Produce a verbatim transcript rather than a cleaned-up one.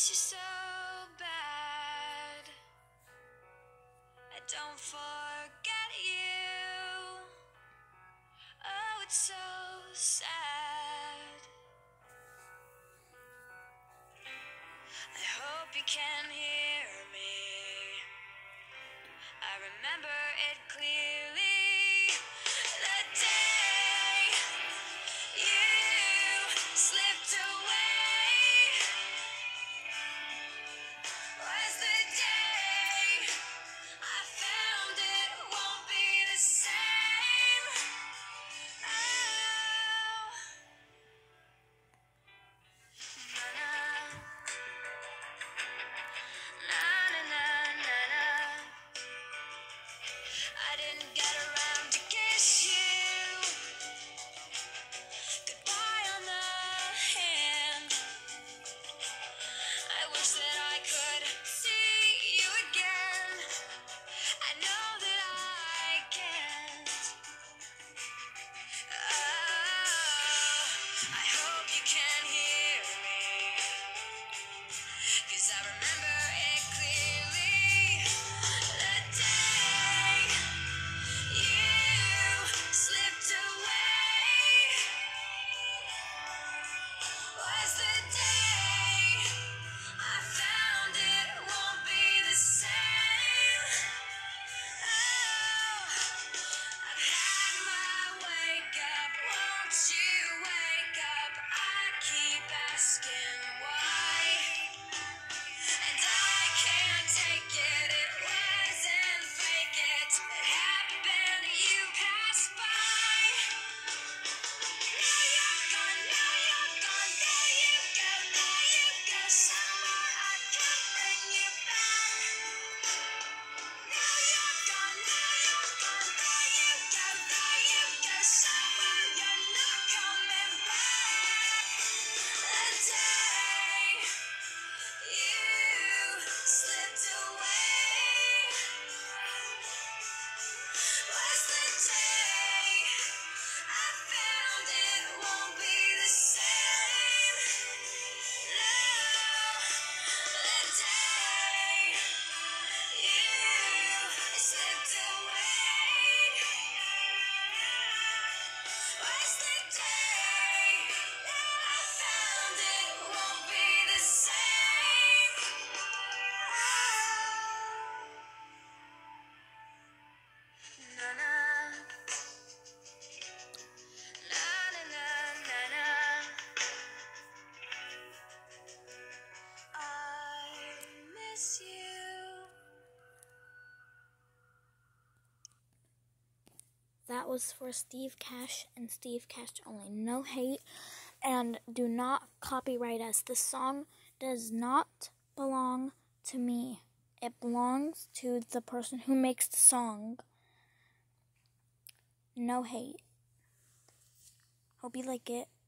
miss you so bad. I don't forget you. Oh, it's so sad. I hope you can hear me. I remember it clearly. The day you slipped away was the day I found it won't be the same. Oh, na na na na na na. I didn't get around to kiss you goodbye on the hand. I wish that I could see you again. I know that I can't. Oh, I hope you can hear me, 'cause I remember it clearly. The day you slipped away was the day I found it won't be the same. Oh, I've had my wake up, won't you wake up? I keep asking why, and I can't take it. It wasn't fake, it happened. You passed by. Now you're gone, now you're gone. There you go, there you go. Somewhere I can't bring you back. Now you're gone, now you're gone. There you go, there you go. Somewhere you're not coming back. The day you slipped away was the day I found it won't be the same. No, the day you slipped away was the day I found it won't be the same. Na na na na na na na. I miss you. That was for Steve Cash and Steve Cash only. No hate, and do not copyright us. This song does not belong to me. It belongs to the person who makes the song. No hate. Hope you like it.